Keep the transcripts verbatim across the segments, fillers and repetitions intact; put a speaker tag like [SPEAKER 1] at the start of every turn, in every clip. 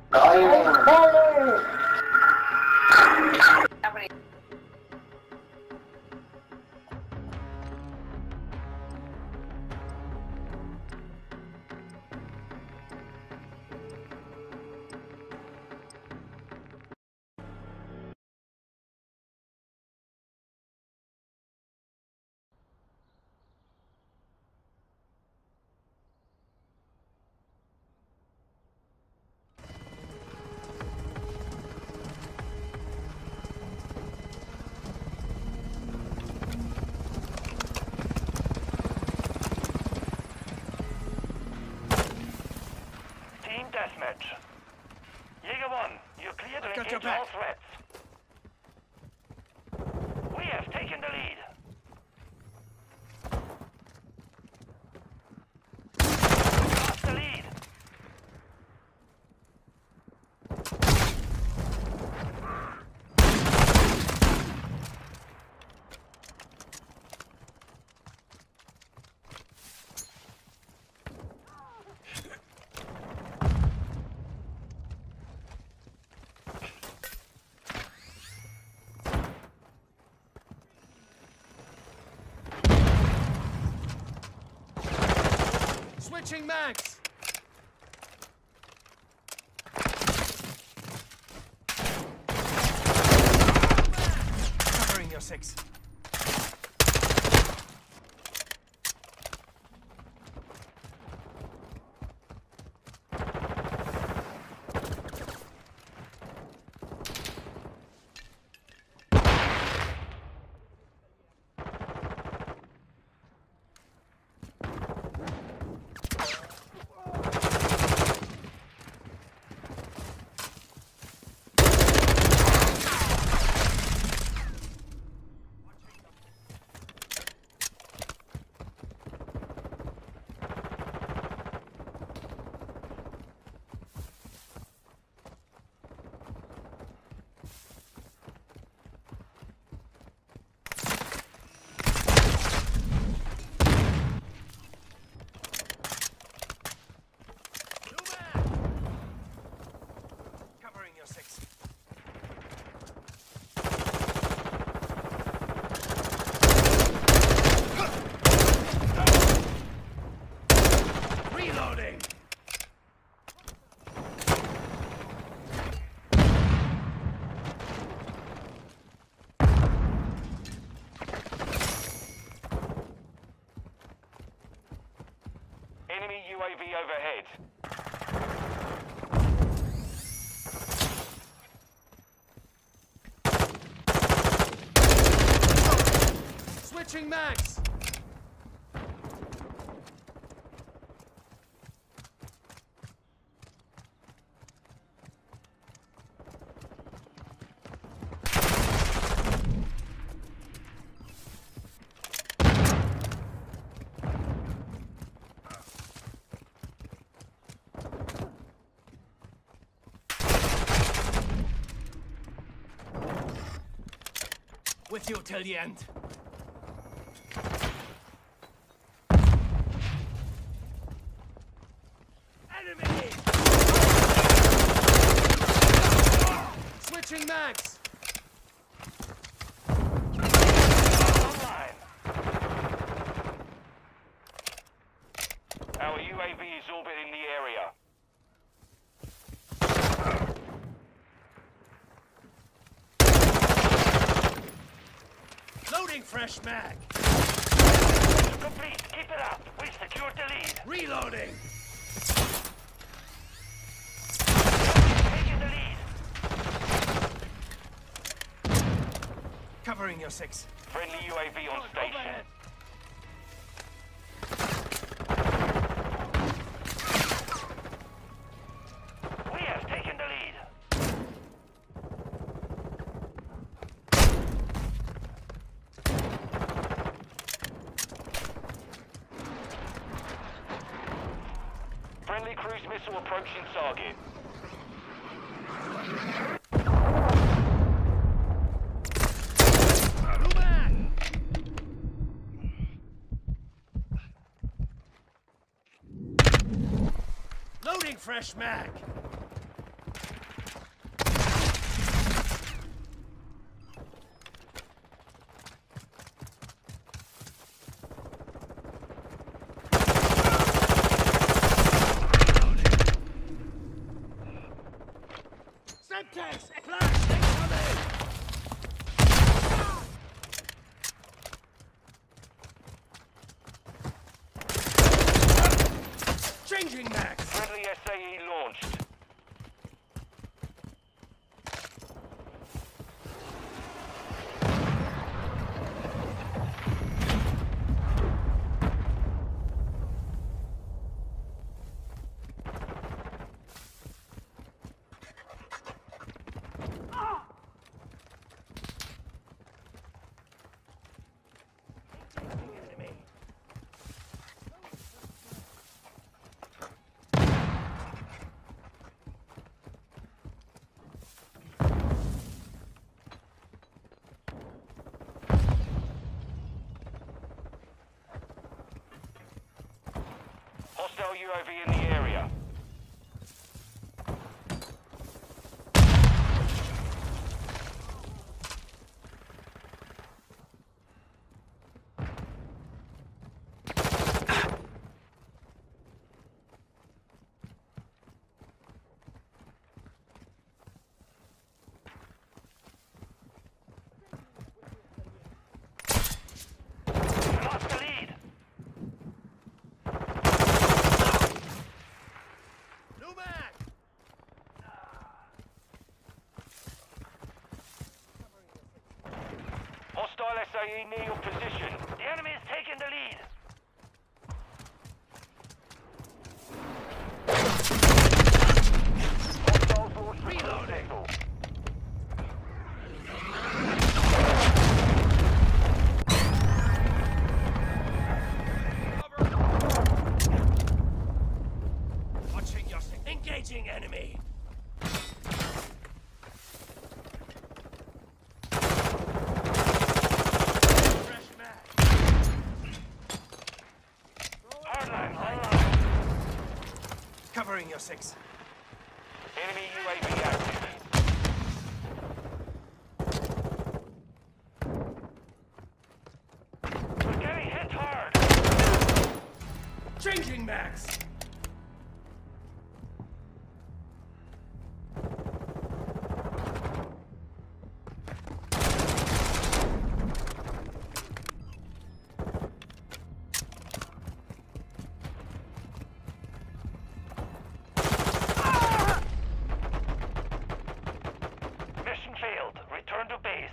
[SPEAKER 1] Deathmatch. Jaeger one, you're clear to engage all threats. We have taken the lead. Lost the lead.
[SPEAKER 2] Switching mags! Covering your six.
[SPEAKER 1] Enemy U A V overhead.
[SPEAKER 2] Switching mags! With you till the end. Enemy! Switching mags!
[SPEAKER 1] Online. Our U A V is orbiting the area.
[SPEAKER 2] Loading fresh mag!
[SPEAKER 1] Complete. Keep it up. We secured the lead.
[SPEAKER 2] Reloading!
[SPEAKER 1] Taking the lead.
[SPEAKER 2] Covering your six.
[SPEAKER 1] Friendly U A V on station. We have taken the lead. Friendly cruise missile approaching target.
[SPEAKER 2] Loading fresh mag!
[SPEAKER 1] Hostile U A V in the area. Lost the lead.
[SPEAKER 2] New mag!
[SPEAKER 1] Hostile S A E near your position. The enemy is taking the lead. Hostiles launched the vehicle.
[SPEAKER 2] Watching your six. Engaging enemy! Fresh mag!
[SPEAKER 1] Hardline, hardline.
[SPEAKER 2] Covering your six.
[SPEAKER 1] Enemy U A V active. We're getting hit hard.
[SPEAKER 2] Changing mags!
[SPEAKER 1] Mission failed. Return to base.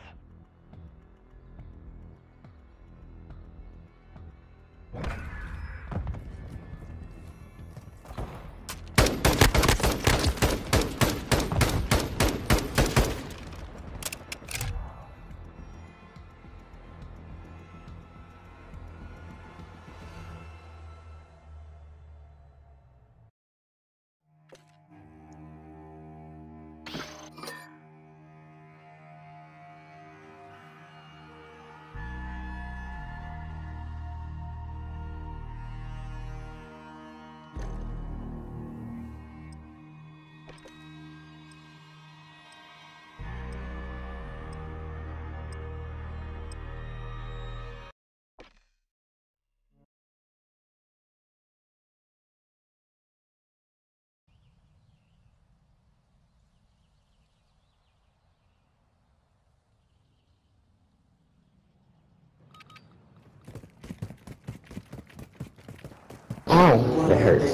[SPEAKER 3] Ow, that hurts.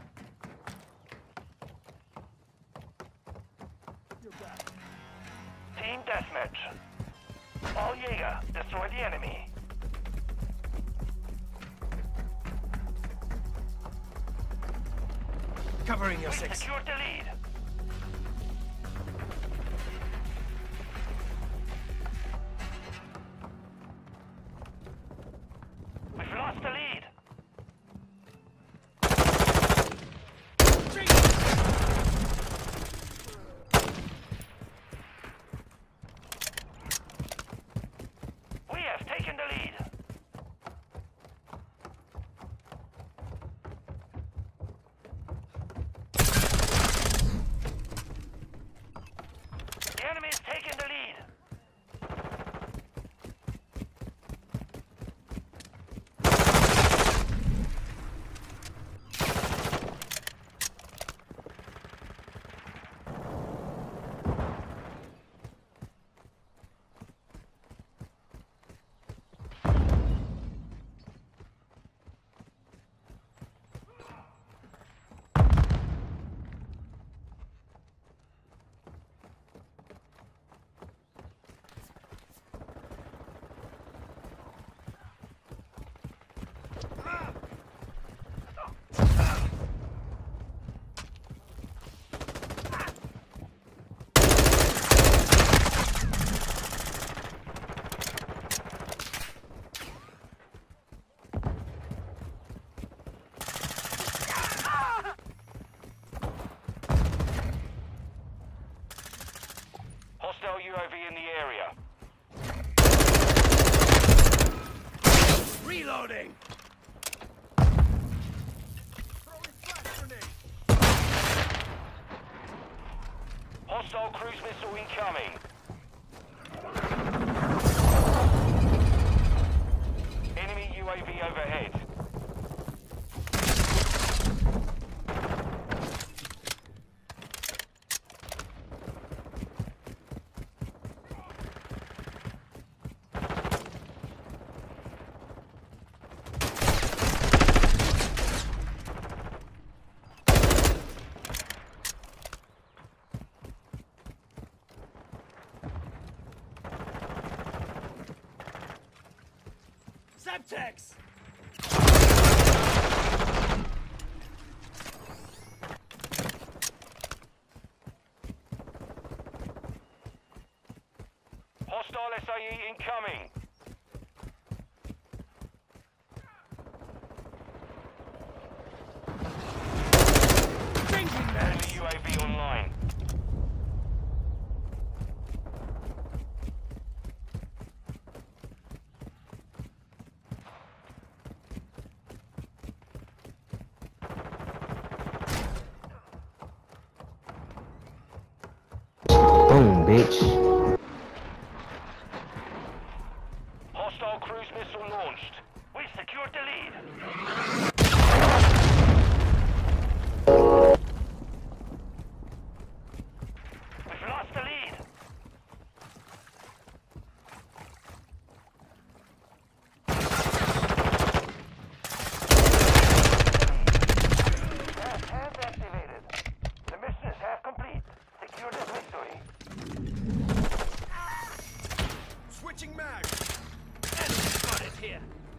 [SPEAKER 1] Team deathmatch. All Jaeger, destroy the enemy.
[SPEAKER 2] Covering your
[SPEAKER 1] We
[SPEAKER 2] six.
[SPEAKER 1] secured the lead. We've lost the lead. We have taken the lead. cruise missile incoming. Enemy U A V overhead.
[SPEAKER 2] Semtex!
[SPEAKER 1] Hostile S A E incoming.
[SPEAKER 2] Changing mags!
[SPEAKER 1] Enemy U A V online.
[SPEAKER 3] Boom, bitch.
[SPEAKER 1] Hostile cruise missile launched. We secured the lead. We've lost the lead. Half, half activated. The mission is half complete. Secure the victory.
[SPEAKER 2] Switching mags! Enemy spotted here!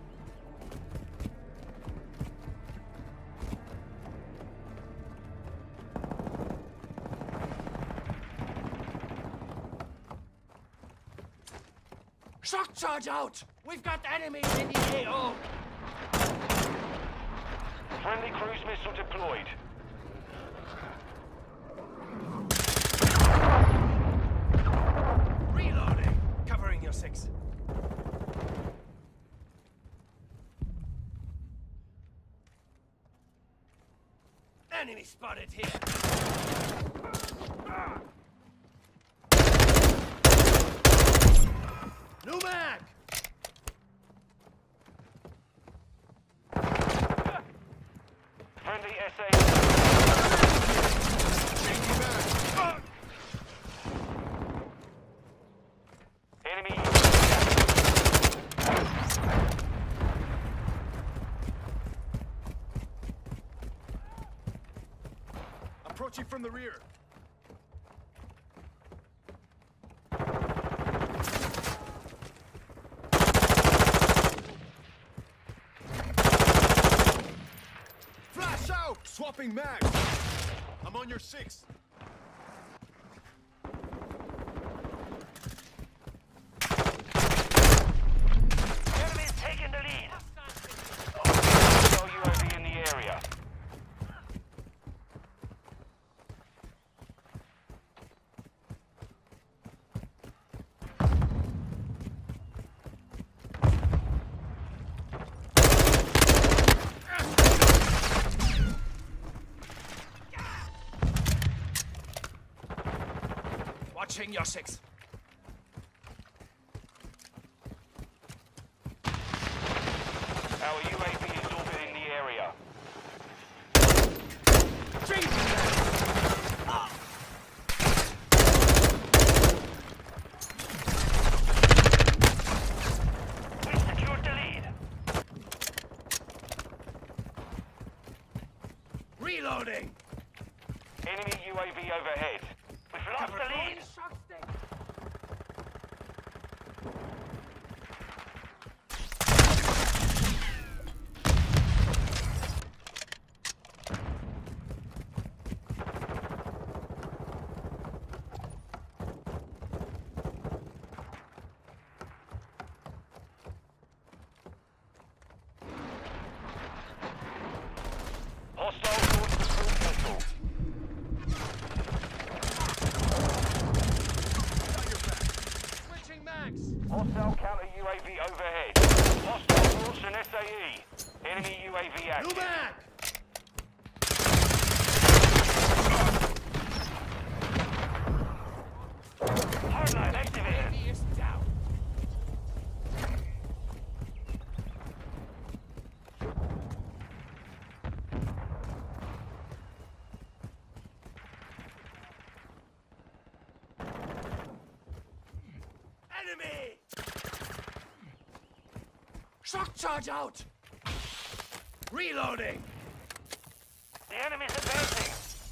[SPEAKER 2] Shock charge out! We've got enemies in the A O!
[SPEAKER 1] Friendly cruise missile deployed.
[SPEAKER 2] Reloading! Covering your six. Enemy spotted here! New mag!
[SPEAKER 1] Friendly S A E.
[SPEAKER 2] Changing mag!
[SPEAKER 1] Enemy U A
[SPEAKER 2] Approaching from the rear. Flash out! Swapping mags. I'm on your six.
[SPEAKER 1] Enemy's taking the lead. Hostile U A V in the area.
[SPEAKER 2] Watching your six.
[SPEAKER 1] Our U A V is orbiting the area.
[SPEAKER 2] Changing mag!
[SPEAKER 1] We secured the lead.
[SPEAKER 2] Reloading!
[SPEAKER 1] Enemy U A V overhead. We've lost the lead. Hostile launched the cruise missile.
[SPEAKER 2] Switching mags!
[SPEAKER 1] Hostile counter U A V overhead. Hostile launched an S A E. Enemy U A V
[SPEAKER 2] New
[SPEAKER 1] active.
[SPEAKER 2] mag! Shock charge out! Reloading!
[SPEAKER 1] The enemy's advancing.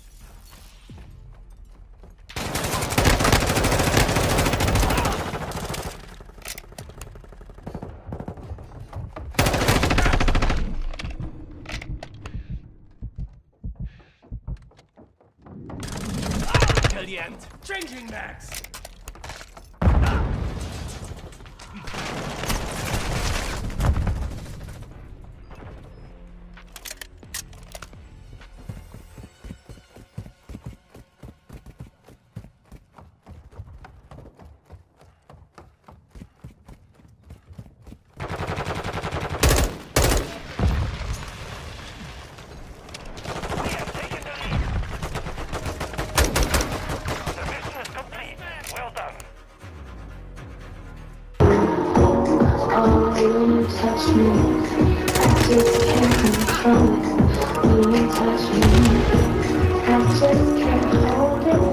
[SPEAKER 2] Till the end. Changing mags!
[SPEAKER 1] We have taken the lead. The mission is complete. Well done.
[SPEAKER 4] Oh, you touch me, I just can't control it. You touch me, I just can't hold it.